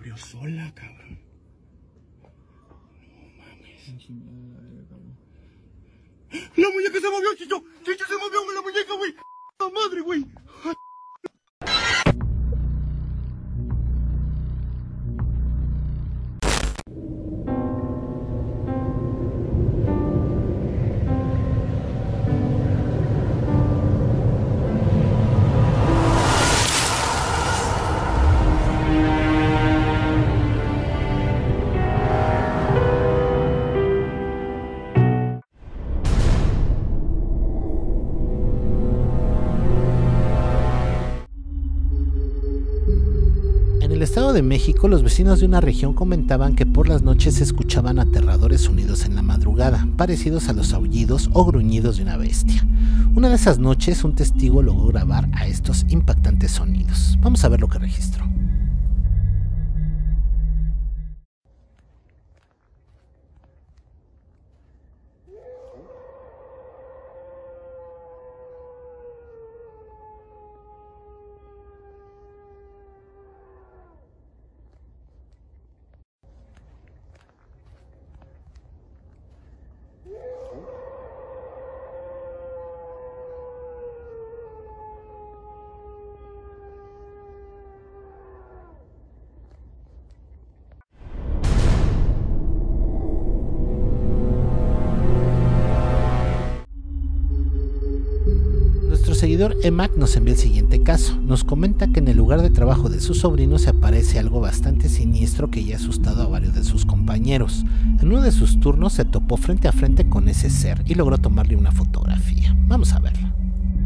abrió sola, cabrón. No mames. La muñeca se movió, Chicho. Chicho se movió con la muñeca, güey. ¡La madre, güey! En el Estado de México, los vecinos de una región comentaban que por las noches se escuchaban aterradores sonidos en la madrugada, parecidos a los aullidos o gruñidos de una bestia. Una de esas noches, un testigo logró grabar a estos impactantes sonidos. Vamos a ver lo que registró. Nuestro seguidor Emac nos envía el siguiente caso. Nos comenta que en el lugar de trabajo de su sobrino se aparece algo bastante siniestro que ya ha asustado a varios de sus compañeros. En uno de sus turnos se topó frente a frente con ese ser y logró tomarle una fotografía. Vamos a verla.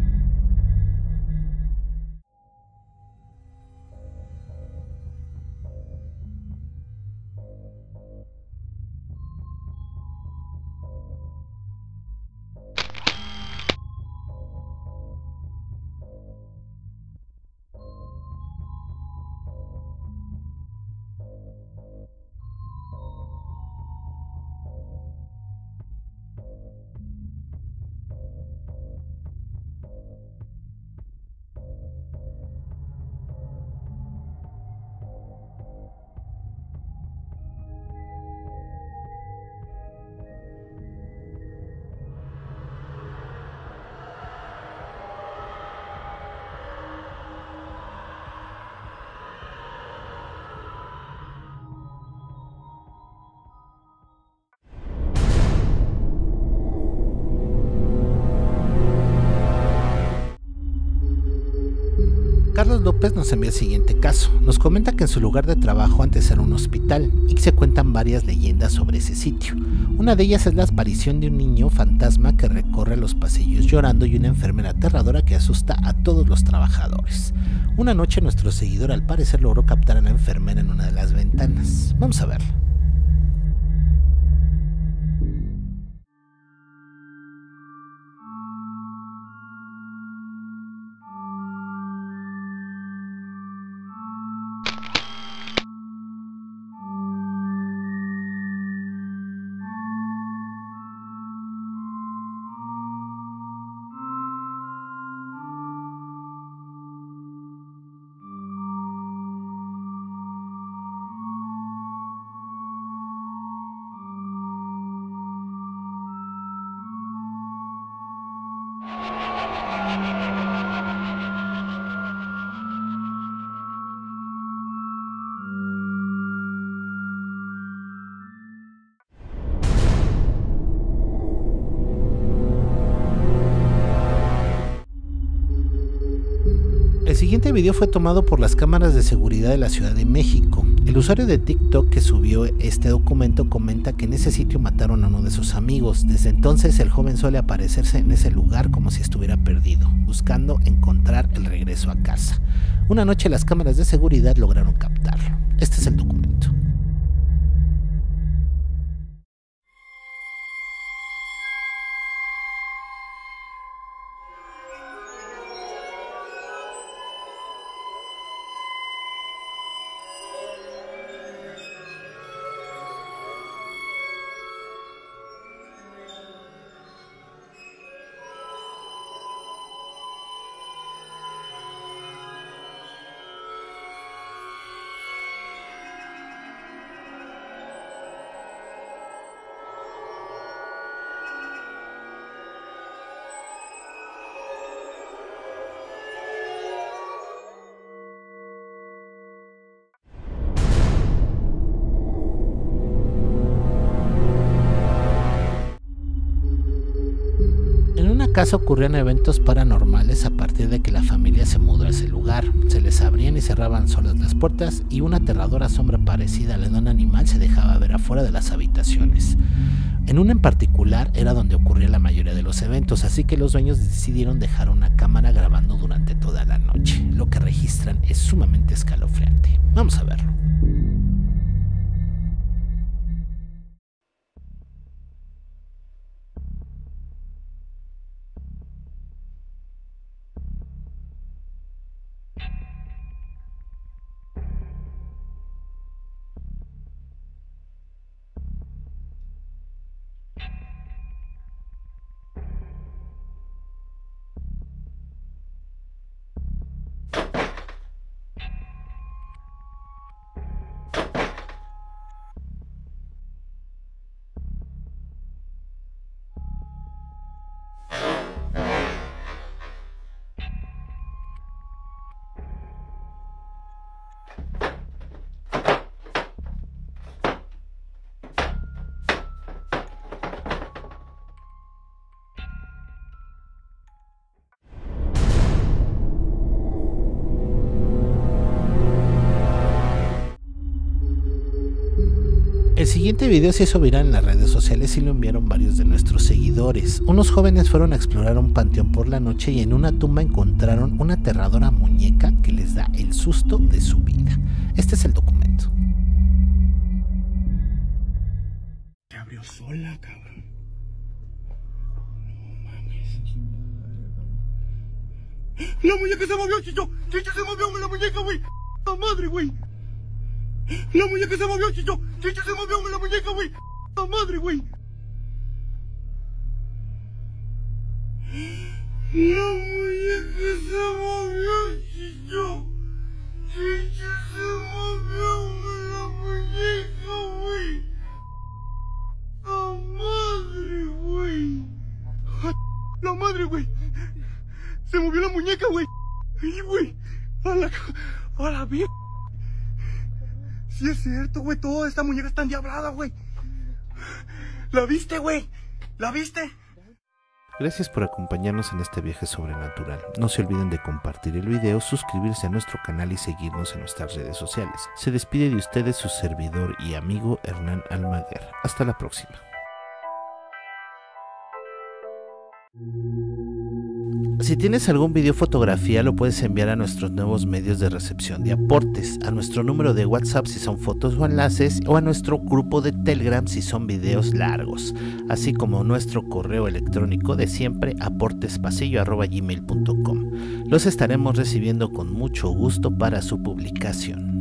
Carlos López nos envía el siguiente caso. Nos comenta que en su lugar de trabajo antes era un hospital y que se cuentan varias leyendas sobre ese sitio. Una de ellas es la aparición de un niño fantasma que recorre los pasillos llorando y una enfermera aterradora que asusta a todos los trabajadores. Una noche nuestro seguidor al parecer logró captar a la enfermera en una de las ventanas. Vamos a verla. El siguiente video fue tomado por las cámaras de seguridad de la Ciudad de México. El usuario de TikTok que subió este documento comenta que en ese sitio mataron a uno de sus amigos. Desde entonces el joven suele aparecerse en ese lugar como si estuviera perdido, buscando encontrar el regreso a casa. Una noche las cámaras de seguridad lograron captarlo. Este es el documento. casa ocurrían eventos paranormales a partir de que la familia se mudó a ese lugar. Se les abrían y cerraban solas las puertas y una aterradora sombra parecida a la de un animal se dejaba ver afuera de las habitaciones. En una en particular era donde ocurría la mayoría de los eventos, así que los dueños decidieron dejar una cámara grabando durante toda la noche. Lo que registran es sumamente escalofriante. Vamos a verlo. El siguiente video se hizo viral en las redes sociales y lo enviaron varios de nuestros seguidores. Unos jóvenes fueron a explorar un panteón por la noche y en una tumba encontraron una aterradora muñeca que les da el susto de su vida. Este es el documento. Se abrió sola, cabrón. No mames. La muñeca se movió, Chicho. Chicho se movió, la muñeca, güey. La madre, güey. La muñeca se movió, Chicho. Chicho se movió, la muñeca, güey. La madre, güey. La muñeca se movió, Chicho. Chicho se movió, la muñeca, güey. La madre, güey. La madre, güey. Se movió la muñeca, güey. Ay, güey. A la vieja. Sí es cierto, güey. Toda esta muñeca está endiablada, güey. ¿La viste, güey? ¿La viste? Gracias por acompañarnos en este viaje sobrenatural. No se olviden de compartir el video, suscribirse a nuestro canal y seguirnos en nuestras redes sociales. Se despide de ustedes su servidor y amigo Hernán Almaguer. Hasta la próxima. Si tienes algún video o fotografía, lo puedes enviar a nuestros nuevos medios de recepción de aportes, a nuestro número de WhatsApp si son fotos o enlaces, o a nuestro grupo de Telegram si son videos largos, así como nuestro correo electrónico de siempre, aportespasillo@gmail.com. Los estaremos recibiendo con mucho gusto para su publicación.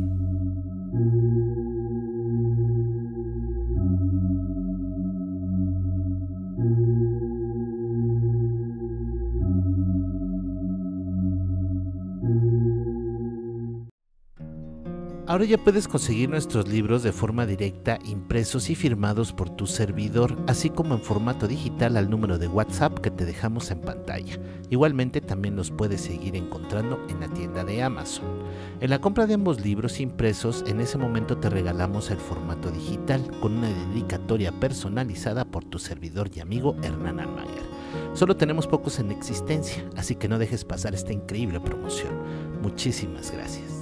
Ahora ya puedes conseguir nuestros libros de forma directa, impresos y firmados por tu servidor, así como en formato digital al número de WhatsApp que te dejamos en pantalla. Igualmente también los puedes seguir encontrando en la tienda de Amazon. En la compra de ambos libros impresos, en ese momento te regalamos el formato digital con una dedicatoria personalizada por tu servidor y amigo Hernán Almaguer. Solo tenemos pocos en existencia, así que no dejes pasar esta increíble promoción. Muchísimas gracias.